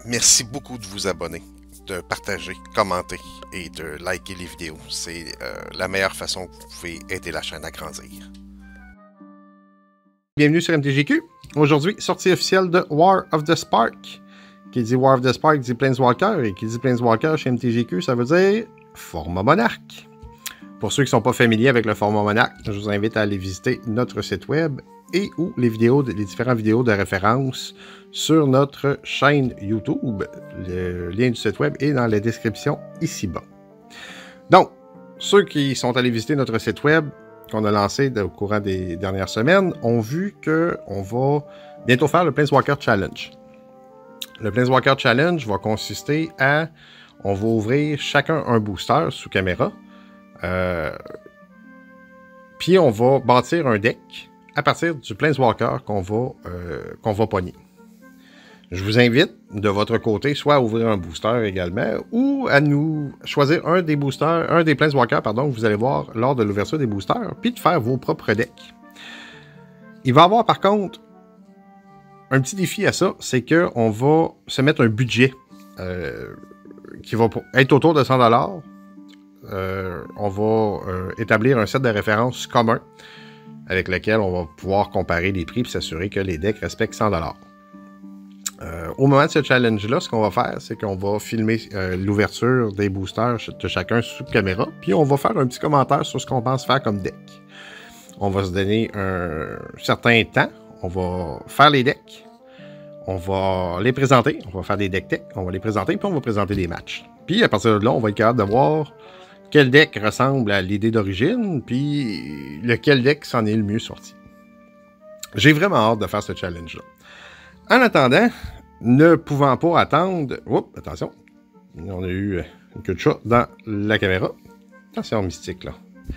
Merci beaucoup de vous abonner, de partager, commenter et de liker les vidéos. C'est la meilleure façon que vous pouvez aider la chaîne à grandir. Bienvenue sur MTGQ. Aujourd'hui, sortie officielle de War of the Spark. Qui dit War of the Spark dit Planeswalker, et qui dit Planeswalker chez MTGQ, ça veut dire format monarque. Pour ceux qui ne sont pas familiers avec le format monarque, je vous invite à aller visiter notre site web et ou les différentes vidéos de référence sur notre chaîne YouTube. Le lien du site web est dans la description ici-bas. Donc, ceux qui sont allés visiter notre site web qu'on a lancé au courant des dernières semaines ont vu qu'on va bientôt faire le Planeswalker Challenge. Le Planeswalker Challenge va consister à... On va ouvrir chacun un booster sous caméra. Puis on va bâtir un deck à partir du Planeswalker qu'on va pogner. Je vous invite de votre côté soit à ouvrir un booster également ou à nous choisir un des boosters, un des Planeswalkers, pardon, que vous allez voir lors de l'ouverture des boosters, puis de faire vos propres decks. Il va y avoir par contre un petit défi à ça, c'est qu'on va se mettre un budget qui va être autour de 100$. On va établir un set de références commun avec lequel on va pouvoir comparer les prix et s'assurer que les decks respectent 100$. Au moment de ce challenge-là, ce qu'on va faire, c'est qu'on va filmer l'ouverture des boosters de chacun sous caméra, puis on va faire un petit commentaire sur ce qu'on pense faire comme deck. On va se donner un certain temps, on va faire les decks, on va les présenter, on va faire des deck tech, on va les présenter, puis on va présenter des matchs. Puis à partir de là, on va être capable de voir quel deck ressemble à l'idée d'origine, puis lequel deck s'en est le mieux sorti. J'ai vraiment hâte de faire ce challenge-là. En attendant, ne pouvant pas attendre... Oups, attention, on a eu une queue de chat dans la caméra. Attention mystique, là.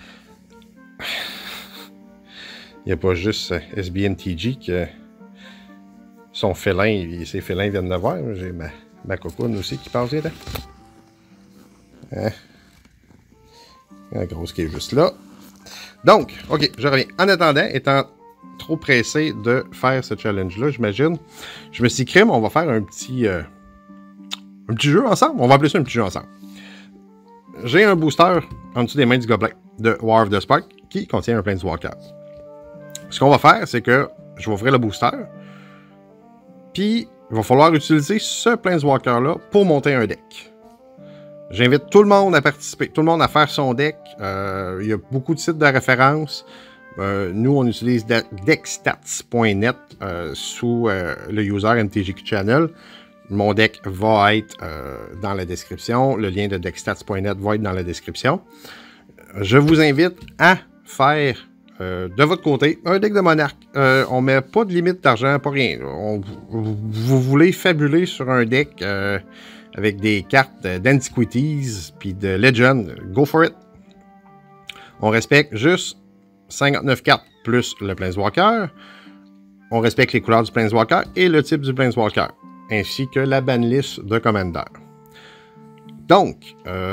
Il n'y a pas juste SBNTG que son félin, ses félins viennent de voir. J'ai ma cocoune aussi qui passe là. Hein? La grosse qui est juste là. Donc, ok, je reviens. En attendant, étant trop pressé de faire ce challenge-là, j'imagine, je me suis dit, crème, on va faire un petit jeu ensemble. On va appeler ça un petit jeu ensemble. J'ai un booster en dessous des mains du gobelin de War of the Spark qui contient un Planeswalker. Ce qu'on va faire, c'est que je vais ouvrir le booster, puis il va falloir utiliser ce Planeswalker-là pour monter un deck. J'invite tout le monde à participer, tout le monde à faire son deck. Il y a beaucoup de sites de référence. Nous, on utilise deckstats.net sous le user MTGQ Channel. Mon deck va être dans la description. Le lien de deckstats.net va être dans la description. Je vous invite à faire de votre côté un deck de monarque. On ne met pas de limite d'argent, pas rien. Vous voulez fabuler sur un deck avec des cartes d'Antiquities puis de Legend, go for it. On respecte juste 59 cartes plus le Planeswalker. On respecte les couleurs du Planeswalker et le type du Planeswalker, ainsi que la banlist de Commander. Donc,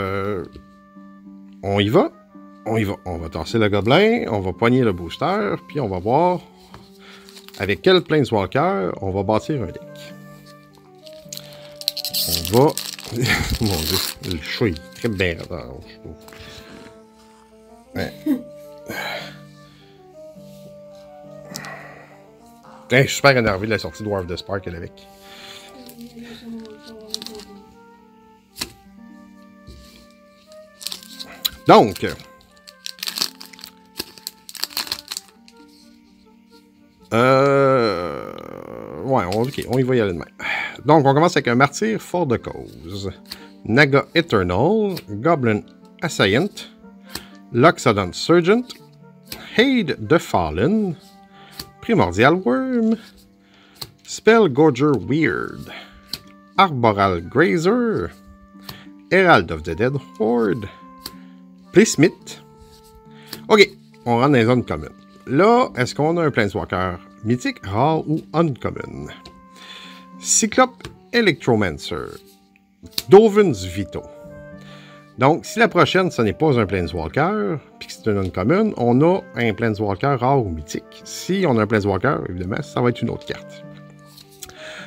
on y va. On y va. On va tasser le gobelin, on va poigner le booster, puis on va voir avec quel Planeswalker on va bâtir un deck. On va... Mon Dieu, le chat est très bien. Ouais. Je suis super énervé de la sortie de War of the Spark avec. Donc, ouais, ok, on y va y aller de même. Donc, on commence avec un martyr fort de cause. Naga Eternal, Goblin Assailant, Loxodon Surgent, Haid the Fallen, Primordial Worm, Spellgorger Weird, Arboral Grazer, Herald of the Dead Horde, Playsmith. Ok, on rentre dans les zones communes. Là, est-ce qu'on a un Planeswalker mythique, rare ou uncommon? Cyclope Electromancer, Dovin's Vito. Donc, si la prochaine, ce n'est pas un Planeswalker, puis que c'est un uncommon, on a un Planeswalker rare ou mythique. Si on a un Planeswalker, évidemment, ça va être une autre carte.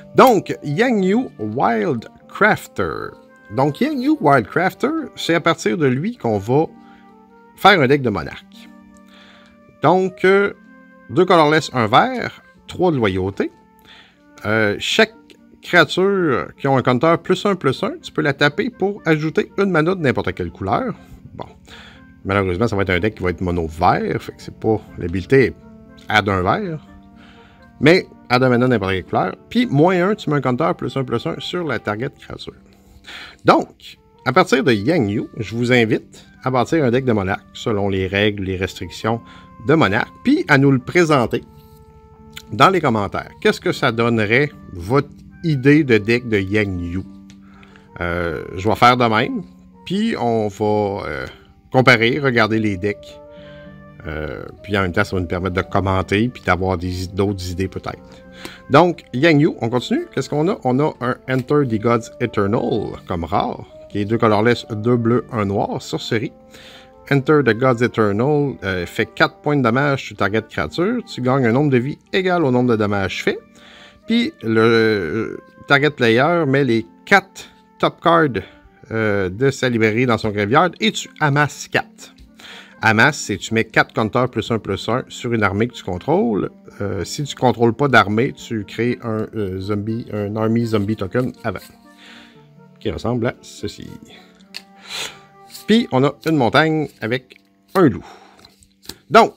Donc, Yang Yu Wildcrafter. Donc, Yang Yu Wildcrafter, c'est à partir de lui qu'on va faire un deck de monarque. Donc, 2 colorless, 1 vert, 3 de loyauté. Chaque créature qui ont un compteur +1/+1, tu peux la taper pour ajouter une mana de n'importe quelle couleur. Bon, malheureusement, ça va être un deck qui va être mono vert, fait que c'est pas l'habilité add un vert. Mais add un mana de n'importe quelle couleur. Puis, -1, tu mets un compteur +1/+1 sur la target créature. Donc, à partir de Yang Yu, je vous invite à bâtir un deck de monarque selon les règles, les restrictions de monarque, puis à nous le présenter dans les commentaires. Qu'est-ce que ça donnerait votre idée de deck de Yang Yu? Je vais faire de même, puis on va comparer, regarder les decks. Puis en même temps, ça va nous permettre de commenter, puis d'avoir d'autres idées peut-être. Donc, Yang Yu, on continue. Qu'est-ce qu'on a? On a un Enter the Gods Eternal comme rare, qui est 2 colorless, 2 bleus, 1 noir, sorcerie. Enter the Gods Eternal fait 4 points de dommages sur target créature. Tu gagnes un nombre de vie égal au nombre de dommages faits. Puis le target player met les 4 top cards de sa librairie dans son graveyard et tu amasses 4. Amasse, c'est tu mets 4 compteurs +1/+1 sur une armée que tu contrôles. Si tu ne contrôles pas d'armée, tu crées un Army Zombie Token avant. Qui ressemble à ceci. Puis, on a une montagne avec un loup. Donc,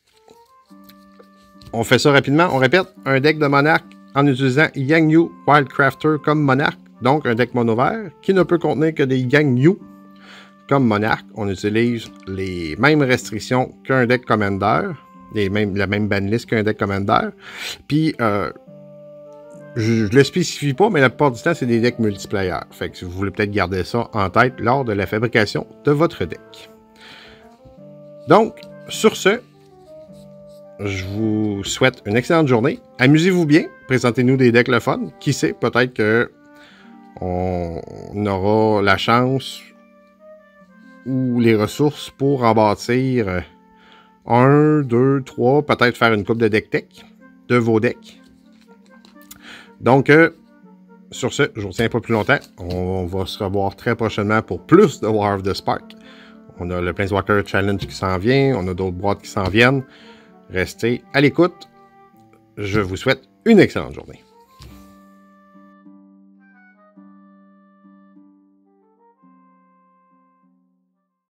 on fait ça rapidement. On répète, un deck de monarque en utilisant Yang Yu Wildcrafter comme monarque. Donc, un deck mono vert qui ne peut contenir que des Yang Yu comme monarque. On utilise les mêmes restrictions qu'un deck commander. La même banlist qu'un deck commander. Puis, je ne le spécifie pas, mais la plupart du temps, c'est des decks multiplayer. Fait que vous voulez peut-être garder ça en tête lors de la fabrication de votre deck. Donc, sur ce, je vous souhaite une excellente journée. Amusez-vous bien. Présentez-nous des decks le fun. Qui sait, peut-être qu'on aura la chance ou les ressources pour en bâtir 1, 2, 3, peut-être faire une coupe de deck tech de vos decks. Donc, sur ce, je ne vous retiens pas plus longtemps. On va se revoir très prochainement pour plus de War of the Spark. On a le Planeswalker Challenge qui s'en vient. On a d'autres boîtes qui s'en viennent. Restez à l'écoute. Je vous souhaite une excellente journée.